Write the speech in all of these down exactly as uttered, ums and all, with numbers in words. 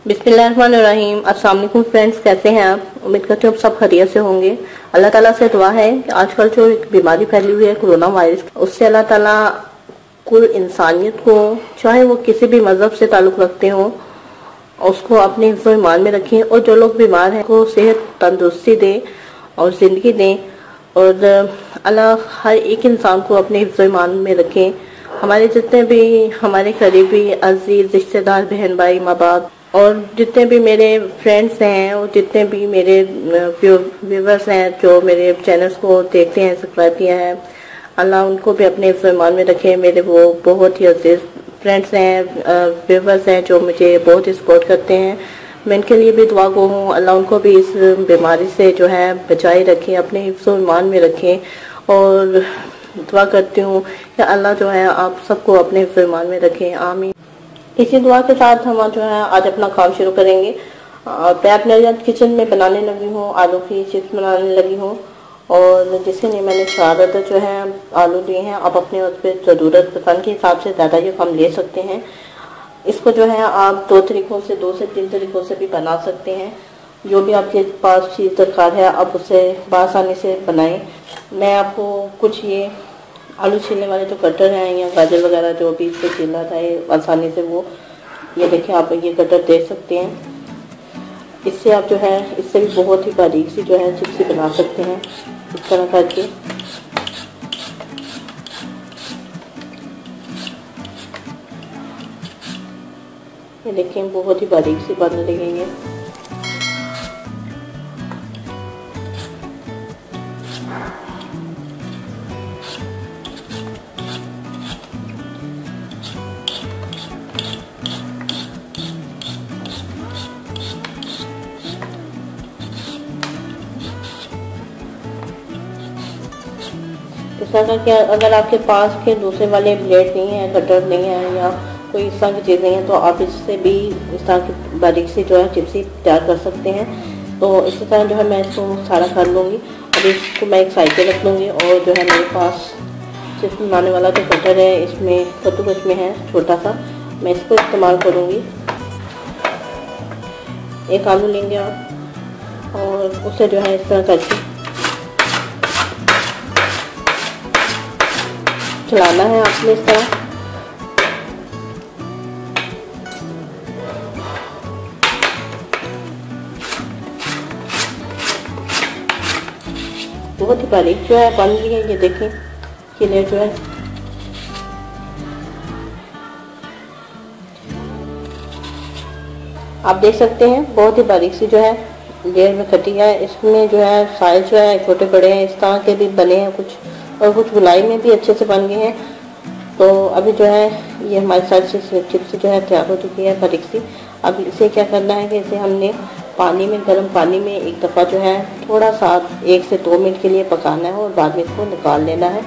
बिस्मिल्लाहिर्रहमानिर्रहीम। अस्सलाम वालेकुम फ्रेंड्स, कैसे हैं आप? उम्मीद करती हूँ आप सब खैरियत से होंगे। अल्लाह ताला से दुआ है कि आजकल जो एक बीमारी फैली हुई है कोरोना वायरस, उससे अल्लाह ताला कुल इंसानियत को, चाहे वो किसी भी मजहब से ताल्लुक रखते हो, उसको अपने हिफ्ज़ ईमान में रखें। और जो लोग बीमार हैं को सेहत तंदुरुस्ती दे और जिंदगी दें। और अल्लाह हर एक इंसान को अपने हिफ्ज़ ईमान में रखें। हमारे जितने भी हमारे करीबी अजीज रिश्तेदार, बहन भाई, माँ बाप और जितने भी मेरे फ्रेंड्स हैं और जितने भी मेरे व्यूवर्स हैं जो मेरे चैनल्स को देखते हैं, सब्सक्राइब किया है, अल्लाह उनको भी अपने ईमान में रखे। मेरे वो बहुत ही अजीज फ्रेंड्स हैं, व्यूवर्स हैं जो मुझे बहुत ही सपोर्ट करते हैं। मैं इनके लिए भी दुआ गो हूँ, अल्लाह उनको भी इस बीमारी से जो है बचाए रखें, अपने ईमान में रखें। और दुआ करती हूँ कि अल्लाह जो है आप सबको अपने ईमान में रखें, आमीन। इसी दुआ के साथ हम जो है आज अपना काम शुरू करेंगे। मैं अपने किचन में बनाने लगी हूँ, आलू की चिप्स बनाने लगी हूँ। और जिसके लिए मैंने चार अदद जो है आलू लिए हैं। आप अपने उस पर ज़रूरत पसंद के हिसाब से ज़्यादा या कम ले सकते हैं। इसको जो है आप दो तरीक़ों से, दो से तीन तरीक़ों से भी बना सकते हैं। जो भी आपके पास चीज़ दरकार है आप उसे बआसानी से बनाएं। मैं आपको कुछ ये आलू छीलने वाले जो कटर हैं या गाजर वगैरह जो भी इससे छीलना चाहे आसानी से, वो ये देखिए आप ये कटर देख सकते हैं। इससे आप जो है इससे भी बहुत ही बारीक सी जो है चिप्स बना सकते हैं, इस तरह करके। ये देखिए बहुत ही बारीक सी बन रही है। इस तरह का अगर आपके पास के दूसरे वाले ब्लेड नहीं है, कटर नहीं है या कोई इस तरह की चीज़ नहीं है तो आप इससे भी इस तरह की बारीक सी जो है चिप्सी तैयार कर सकते हैं। तो इसी तरह जो है मैं इसको सारा कर लूँगी। अब इसको मैं एक साइड पे रख लूँगी। और जो है मेरे पास चिप्स बनाने वाला जो कटर है इसमें कद्दूकस में है छोटा सा, मैं इसको इस्तेमाल करूँगी। एक आलू लेंगे आप और उसे जो है इस तरह करके चलाना है आपने इस तरह। बहुत ही बारीक जो है बन रही है, ये देखें क्लियर जो है। आप देख सकते हैं बहुत ही बारीक सी जो है लेयर में कटी है। इसमें जो है साइज जो है छोटे बड़े हैं, इस तरह के भी बने हैं कुछ, और कुछ गुलाई में भी अच्छे से बन गए हैं। तो अभी जो है ये हमारी साइड से चिप्स जो है तैयार हो चुकी है बारीक सी। अब इसे क्या करना है कि इसे हमने पानी में, गर्म पानी में एक दफ़ा जो है थोड़ा सा एक से दो मिनट के लिए पकाना है और बाद में इसको निकाल लेना है।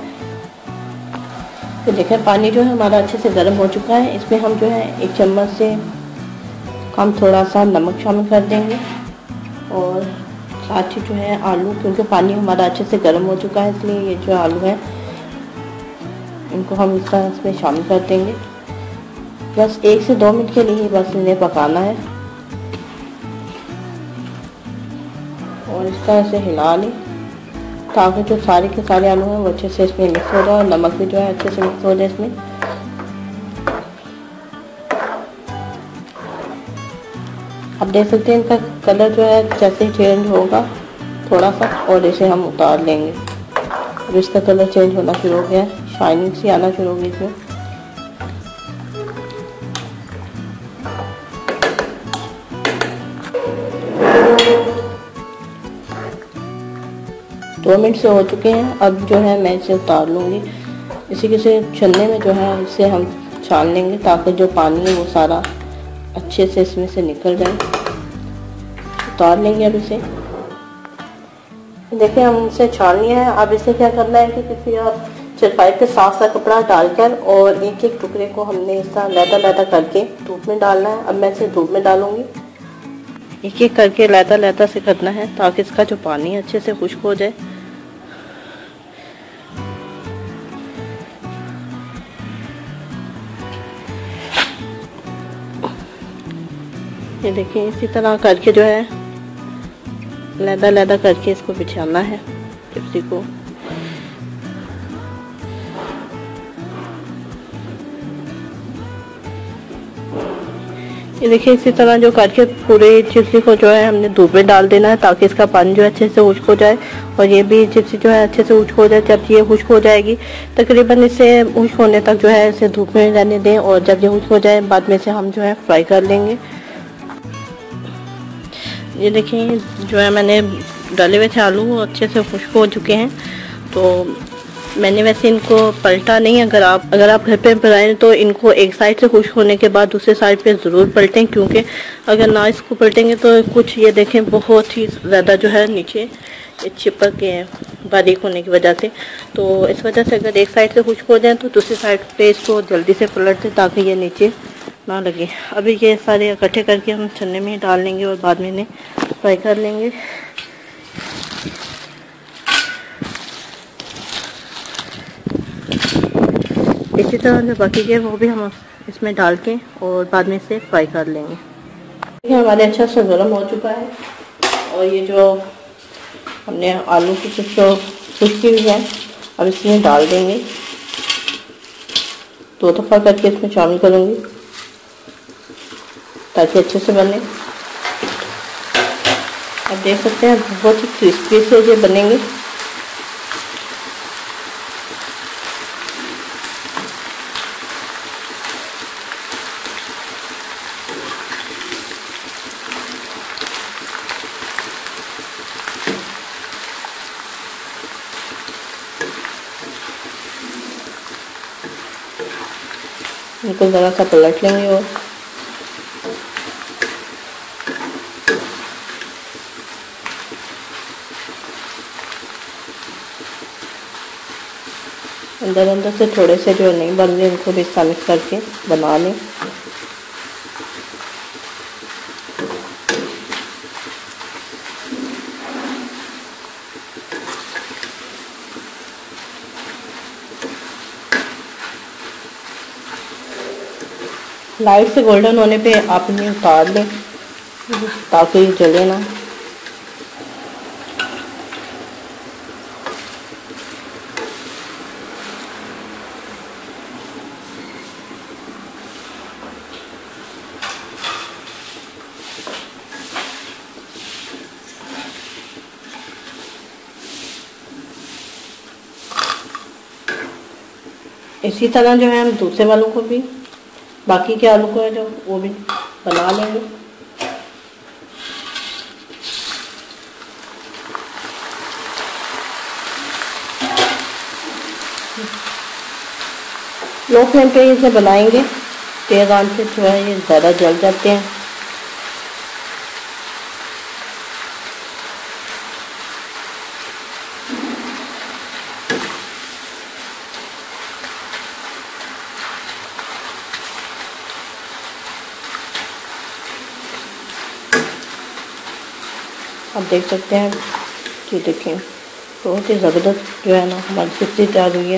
तो देखें पानी जो है हमारा अच्छे से गर्म हो चुका है। इसमें हम जो है एक चम्मच से कम थोड़ा सा नमक शामिल कर देंगे। और साथ ही जो है आलू, क्योंकि पानी हमारा अच्छे से गर्म हो चुका है इसलिए ये जो आलू है इनको हम इस तरह इसमें शामिल कर देंगे। बस एक से दो मिनट के लिए ही बस इन्हें पकाना है। और इस तरह से हिला लें ताकि जो सारे के सारे आलू हैं वो अच्छे से इसमें मिक्स हो जाए और नमक भी जो है अच्छे से मिक्स हो जाए इसमें। आप देख सकते हैं इनका कलर जो है जैसे ही चेंज होगा थोड़ा सा, और इसे हम उतार लेंगे। अब इसका कलर चेंज होना शुरू हो गया है, शाइनिंग सी आना शुरू हो गई इसमें। दो मिनट से हो चुके हैं। अब जो है मैं इसे उतार लूँगी। इसी के से छन्ने में जो है इसे हम छान लेंगे ताकि जो पानी है वो सारा अच्छे से इसमें से निकल जाए। उतार लेंगे अब इसे। देखिए हम इसे छान लिया है। अब इसे क्या करना है कि किसी आप चरपाई पे साफ सा कपड़ा डालकर और एक एक टुकड़े को हमने इस तरह लैदा लैदा करके धूप में डालना है। अब मैं इसे धूप में डालूंगी। एक एक करके लैदा लैदा से करना है ताकि इसका जो पानी अच्छे से खुश्क हो जाए। ये देखिए इसी तरह करके जो है लैदा लैदा करके इसको बिछाना है चिप्सी को। ये देखिए इसी तरह जो करके पूरे चिप्सी को जो है हमने धूप में डाल देना है ताकि इसका पानी जो है अच्छे से खुश्क हो जाए और ये भी चिप्सी जो है अच्छे से खुश्क हो जाए। जब ये खुश्क हो जाएगी तकरीबन इसे खुश्क होने तक जो है इसे धूप में रहने दें और जब ये खुश्क हो जाए बाद में से हम जो है फ्राई कर लेंगे। ये देखिए जो है मैंने डाले हुए थे आलू वो अच्छे से खुश्क हो चुके हैं, तो मैंने वैसे इनको पलटा नहीं। अगर आप अगर आप घर पे बनाएं तो इनको एक साइड से खुश्क होने के बाद दूसरे साइड पे ज़रूर पलटें, क्योंकि अगर ना इसको पलटेंगे तो कुछ ये देखें बहुत ही ज़्यादा जो है नीचे चिपक गए हैं बारीक होने की वजह से। तो इस वजह से अगर एक साइड से खुश्क हो जाए तो दूसरी साइड पे इसको जल्दी से पलट दें ताकि ये नीचे ना लगे। अभी ये सारे इकट्ठे करके हम छन्ने में डाल लेंगे और बाद में इन्हें फ्राई कर लेंगे। इसी तरह जो बाकी के वो भी हम इसमें डाल के और बाद में इसे फ्राई कर लेंगे। देखिए हमारे अच्छा से गर्म हो चुका है और ये जो हमने आलू की चिप्स जो खुश्की हुई है अब इसमें डाल देंगे। दो दफ़ा करके इसमें शामिल करूँगी ताकि अच्छे से बने। आप देख सकते हैं बहुत ही क्रिस्पी से ये बनेंगे। इनको ज़रा सा पलट लेंगे और अंदर अंदर से थोड़े से जो नहीं बन रहे उनको भी मिक्स करके बना लें। लाइट से गोल्डन होने पे आप इन्हें उतार लें ताकि ये जले ना। इसी तरह जो है हम दूसरे वालों को भी बाकी के आलू को है जो वो भी बना लेंगे। लो फ्लेम पे इसे बनाएंगे, तेज आंच से जो है ये ज़्यादा जल जाते हैं। आप देख सकते हैं कि देखें बहुत ही ज़बरदस्त जो है ना हमारी चिप्सी तैयार हुई है।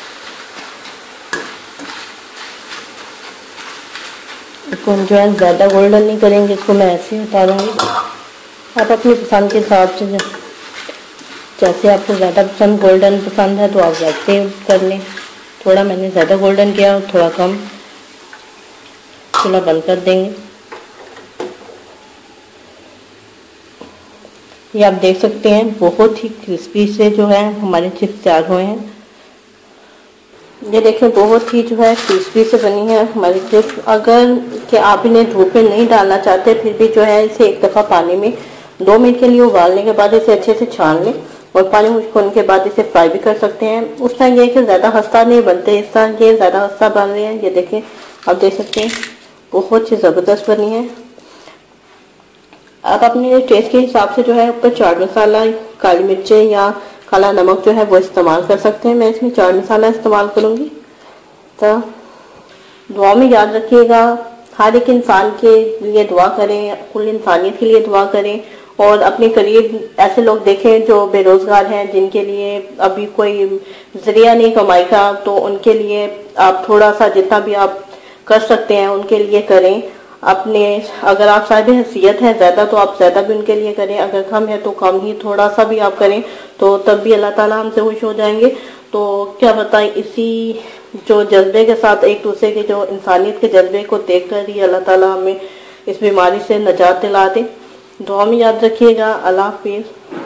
इसको हम जो है ज़्यादा गोल्डन नहीं करेंगे, इसको मैं ऐसे ही उतारूँगी। आप अपनी पसंद के हिसाब से जैसे आपको ज़्यादा पसंद गोल्डन पसंद है तो आप वैसे कर लें। थोड़ा मैंने ज़्यादा गोल्डन किया और थोड़ा कम, चूल्हा बंद कर देंगे। ये आप देख सकते हैं बहुत ही क्रिस्पी से जो है हमारे चिप्स तैयार हुए हैं। ये देखें बहुत ही जो है क्रिस्पी से बनी है हमारी चिप्स। अगर कि आप इन्हें धूप में नहीं डालना चाहते फिर भी जो है इसे एक दफ़ा पानी में दो मिनट के लिए उबालने के बाद इसे अच्छे से छान लें और पानी खुश्क होने के बाद इसे फ्राई भी कर सकते हैं। उस तरह ये कि ज़्यादा खस्ता नहीं बनते, इस तरह ये ज़्यादा खस्ता बन रहे हैं। ये देखें आप देख सकते हैं बहुत ही ज़बरदस्त बनी है। आप अपने टेस्ट के हिसाब से जो है ऊपर चाट मसाला, काली मिर्चें या काला नमक जो है वो इस्तेमाल कर सकते हैं। मैं इसमें चाट मसाला इस्तेमाल करूँगी। तो दुआ में याद रखिएगा, हर एक इंसान के लिए दुआ करें, कुल इंसानियत के लिए दुआ करें और अपने करीब ऐसे लोग देखें जो बेरोज़गार हैं, जिनके लिए अभी कोई जरिया नहीं कमाई का, तो उनके लिए आप थोड़ा सा जितना भी आप कर सकते हैं उनके लिए करें। अपने, अगर आप साहिब हैसियत है ज़्यादा तो आप ज़्यादा भी उनके लिए करें, अगर कम है तो कम ही थोड़ा सा भी आप करें तो तब भी अल्लाह ताला हमसे खुश हो जाएंगे। तो क्या बताएं, इसी जो जज्बे के साथ एक दूसरे के जो इंसानियत के जज्बे को देख कर ही अल्लाह ताला हमें इस बीमारी से निजात दिला दे। दुआ में याद रखिएगा। अल्लाह हाफिज़।